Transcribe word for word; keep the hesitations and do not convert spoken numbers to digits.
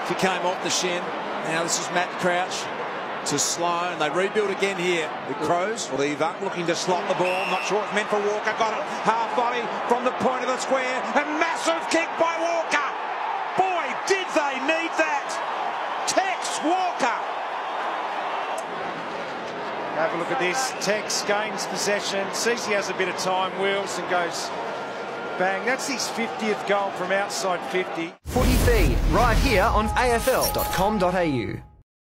He came off the shin. Now this is Matt Crouch to Sloan. They rebuild again here with Crows. Lever looking to slot the ball. Not sure it's meant for Walker. Got it. Half volley from the point of the square. A massive kick by Walker. Boy, did they need that. Tex Walker. Have a look at this. Tex gains possession. Sees he has a bit of time. Wheels and goes bang. That's his fiftieth goal from outside fifty. Footy feed right here on A F L dot com dot A U.